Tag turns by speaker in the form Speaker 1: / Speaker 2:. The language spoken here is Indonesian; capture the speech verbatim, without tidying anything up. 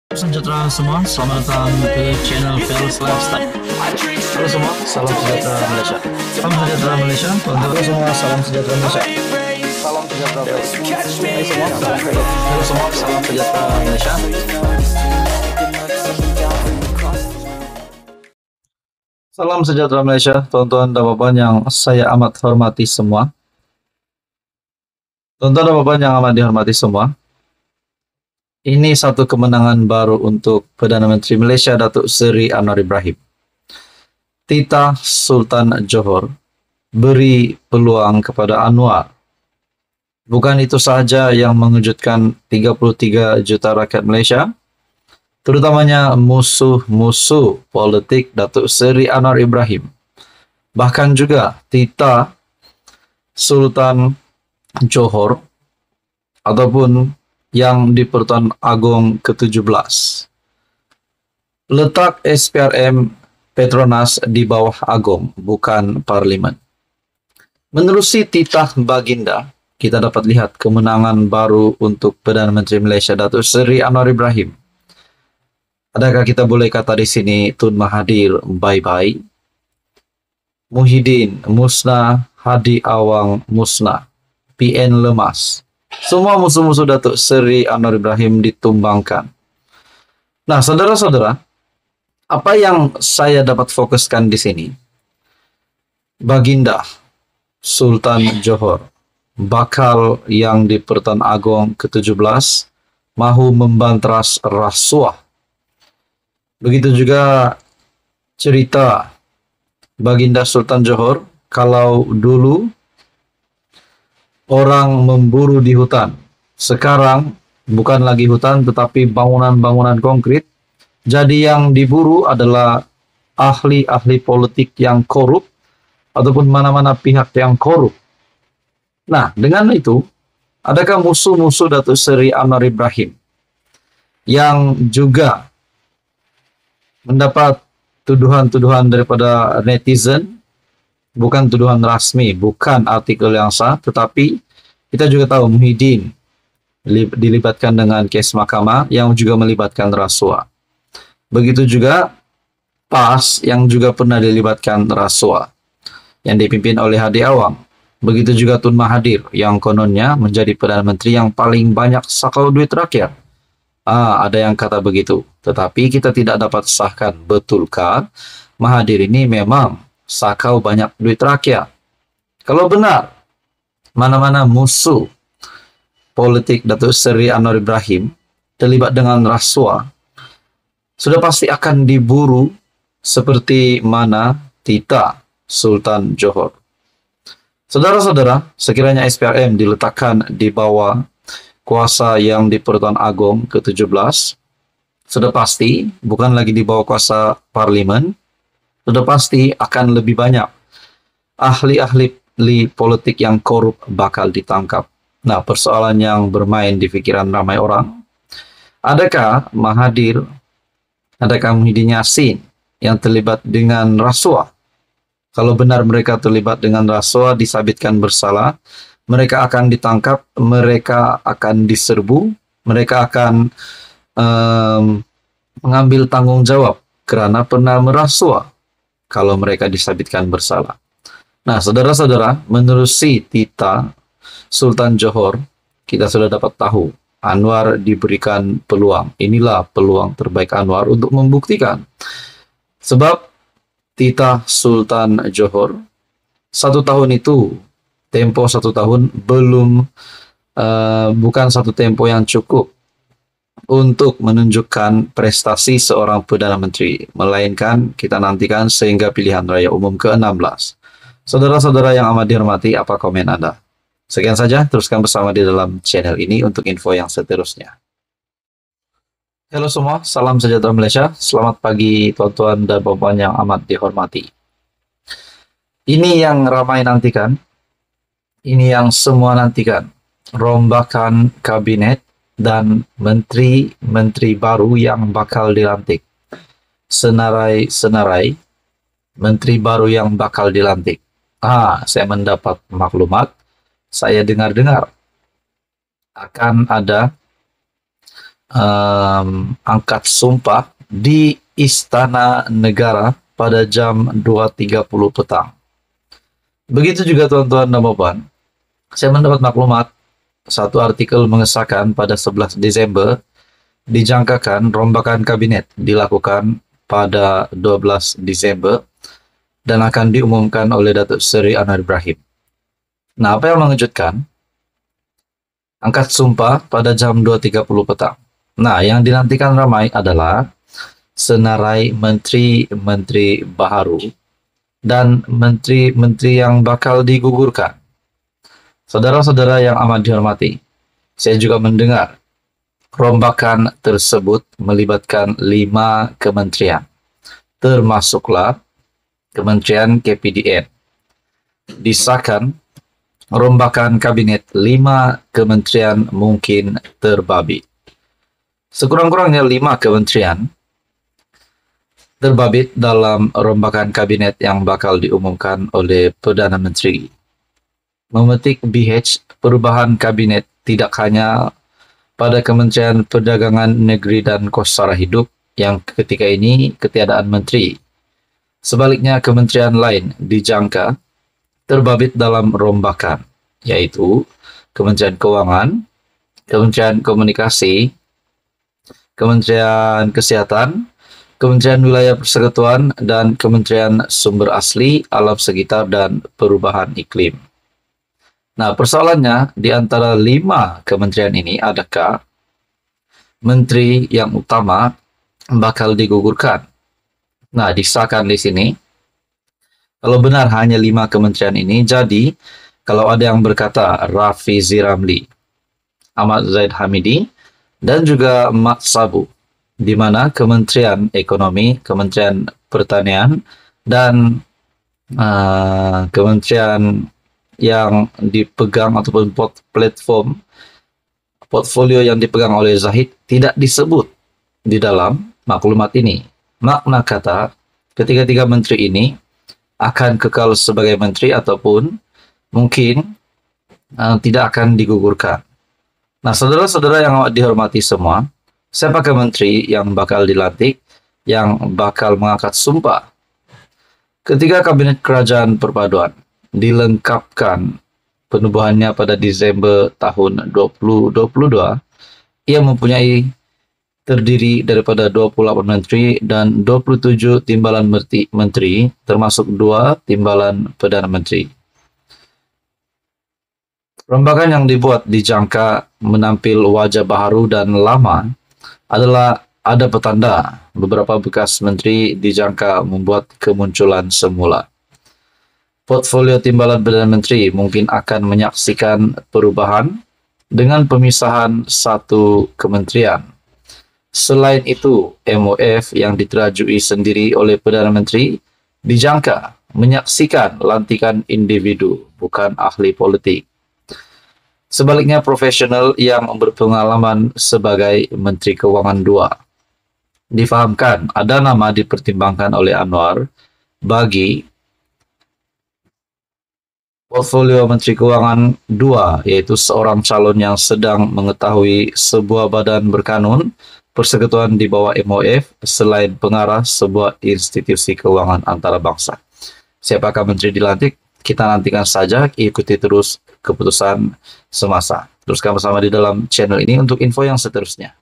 Speaker 1: Sejahtera semua, selamat datang ke channel Fearless Lifestyle. Halo semua, salam sejahtera Malaysia. Salam sejahtera Malaysia. Halo semua, salam sejahtera Malaysia. Salam sejahtera Malaysia. Hai semua, salam sejahtera. Halo semua, salam sejahtera Malaysia. Salam sejahtera Malaysia, tuan-tuan dan puan yang saya amat hormati semua. Tuan-tuan dan puan yang amat dihormati semua. Ini satu kemenangan baru untuk Perdana Menteri Malaysia Datuk Seri Anwar Ibrahim. Titah Sultan Johor beri peluang kepada Anwar. Bukan itu sahaja yang mengejutkan tiga puluh tiga juta rakyat Malaysia, terutamanya musuh-musuh politik Datuk Seri Anwar Ibrahim. Bahkan juga titah Sultan Johor ataupun yang di Pertuan Agong ke tujuh belas. Letak S P R M Petronas di bawah Agong, bukan Parlimen. Menerusi titah Baginda, kita dapat lihat kemenangan baru untuk Perdana Menteri Malaysia Datuk Seri Anwar Ibrahim. Adakah kita boleh kata di sini Tun Mahathir bye-bye? Muhyiddin musnah, Hadi Awang musnah, P N lemas. Semua musuh-musuh Datuk Seri Anwar Ibrahim ditumbangkan. Nah, saudara-saudara, apa yang saya dapat fokuskan di sini? Baginda Sultan Johor, bakal yang di Pertuan Agong ke tujuh belas, mahu membantras rasuah. Begitu juga cerita Baginda Sultan Johor, kalau dulu orang memburu di hutan. Sekarang bukan lagi hutan tetapi bangunan-bangunan konkret. Jadi yang diburu adalah ahli-ahli politik yang korup ataupun mana-mana pihak yang korup. Nah, dengan itu, adakah musuh-musuh Datuk Seri Anwar Ibrahim yang juga mendapat tuduhan-tuduhan daripada netizen? Bukan tuduhan rasmi, bukan artikel yang sah, tetapi kita juga tahu Muhyiddin dilibatkan dengan kes mahkamah yang juga melibatkan rasuah. Begitu juga P A S yang juga pernah dilibatkan rasuah, yang dipimpin oleh Hadi Awang. Begitu juga Tun Mahathir yang kononnya menjadi Perdana Menteri yang paling banyak sakau duit rakyat. Ah, ada yang kata begitu, tetapi kita tidak dapat sahkan betulkah Mahathir ini memang sakau banyak duit rakyat. Kalau benar, mana-mana musuh politik Datuk Seri Anwar Ibrahim terlibat dengan rasuah, sudah pasti akan diburu seperti mana titah Sultan Johor. Saudara-saudara, sekiranya S P R M diletakkan di bawah kuasa yang di Pertuan Agong ke tujuh belas, sudah pasti bukan lagi di bawah kuasa Parlimen, sudah pasti akan lebih banyak ahli-ahli politik yang korup bakal ditangkap. Nah, persoalan yang bermain di pikiran ramai orang, adakah Mahathir, adakah Muhyiddin Yassin yang terlibat dengan rasuah? Kalau benar mereka terlibat dengan rasuah, disabitkan bersalah, mereka akan ditangkap, mereka akan diserbu, mereka akan um, mengambil tanggung jawab karena pernah merasuah kalau mereka disabitkan bersalah. Nah, saudara-saudara, menerusi titah Sultan Johor, kita sudah dapat tahu Anwar diberikan peluang. Inilah peluang terbaik Anwar untuk membuktikan. Sebab titah Sultan Johor, satu tahun itu, tempo satu tahun belum, uh, bukan satu tempo yang cukup untuk menunjukkan prestasi seorang Perdana Menteri, melainkan kita nantikan sehingga pilihan raya umum ke enam belas. Saudara-saudara yang amat dihormati, apa komen Anda? Sekian saja, teruskan bersama di dalam channel ini untuk info yang seterusnya. Halo semua, salam sejahtera Malaysia. Selamat pagi tuan-tuan dan puan yang amat dihormati. Ini yang ramai nantikan, ini yang semua nantikan, rombakan kabinet dan menteri-menteri baru yang bakal dilantik. Senarai-senarai menteri baru yang bakal dilantik. Ah, saya mendapat maklumat, saya dengar-dengar akan ada um, angkat sumpah di Istana Negara pada jam dua tiga puluh petang. Begitu juga tuan-tuan dan puan, saya mendapat maklumat satu artikel mengesahkan pada sebelas Desember dijangkakan rombakan kabinet dilakukan pada dua belas Desember dan akan diumumkan oleh Datuk Seri Anwar Ibrahim. Nah, apa yang mengejutkan? Angkat sumpah pada jam dua tiga puluh petang. Nah, yang dinantikan ramai adalah senarai menteri-menteri baharu dan menteri-menteri yang bakal digugurkan. Saudara-saudara yang amat dihormati, saya juga mendengar rombakan tersebut melibatkan lima kementerian, termasuklah Kementerian K P D N. Disahkan rombakan kabinet lima kementerian mungkin terbabit. Sekurang-kurangnya lima kementerian terbabit dalam rombakan kabinet yang bakal diumumkan oleh Perdana Menteri. Memetik B H perubahan kabinet tidak hanya pada Kementerian Perdagangan Negeri dan Kos Sara Hidup yang ketika ini ketiadaan menteri. Sebaliknya kementerian lain dijangka terbabit dalam rombakan, yaitu Kementerian Keuangan, Kementerian Komunikasi, Kementerian Kesehatan, Kementerian Wilayah Persekutuan, dan Kementerian Sumber Asli, Alam Sekitar, dan Perubahan Iklim. Nah, persoalannya di antara lima kementerian ini, adakah menteri yang utama bakal digugurkan? Nah, disahkan di sini, kalau benar hanya lima kementerian ini, jadi kalau ada yang berkata Rafizi Ramli, Ahmad Zaid Hamidi, dan juga Mat Sabu, di mana Kementerian Ekonomi, Kementerian Pertanian, dan uh, Kementerian yang dipegang ataupun pot platform portfolio yang dipegang oleh Zahid tidak disebut di dalam maklumat ini. Makna kata, ketiga-tiga menteri ini akan kekal sebagai menteri ataupun mungkin uh, tidak akan digugurkan. Nah, saudara-saudara yang dihormati semua, siapakah menteri yang bakal dilantik, yang bakal mengangkat sumpah ketika Kabinet Kerajaan Perpaduan dilengkapkan penubuhannya pada Desember tahun dua ribu dua puluh dua, ia mempunyai terdiri daripada dua puluh delapan menteri dan dua puluh tujuh timbalan menteri, termasuk dua timbalan Perdana Menteri. Rombakan yang dibuat dijangka menampil wajah baharu dan lama adalah ada petanda beberapa bekas menteri dijangka membuat kemunculan semula. Portfolio timbalan Perdana Menteri mungkin akan menyaksikan perubahan dengan pemisahan satu kementerian. Selain itu, M O F yang diterajui sendiri oleh Perdana Menteri dijangka menyaksikan lantikan individu, bukan ahli politik. Sebaliknya, profesional yang berpengalaman sebagai Menteri Keuangan dua. Difahamkan ada nama dipertimbangkan oleh Anwar bagi portfolio Menteri Keuangan dua, yaitu seorang calon yang sedang mengetahui sebuah badan berkanun persekutuan di bawah M O F selain pengarah sebuah institusi keuangan antarabangsa. Siapakah menteri dilantik? Kita nantikan saja, ikuti terus keputusan semasa. Teruskan bersama di dalam channel ini untuk info yang seterusnya.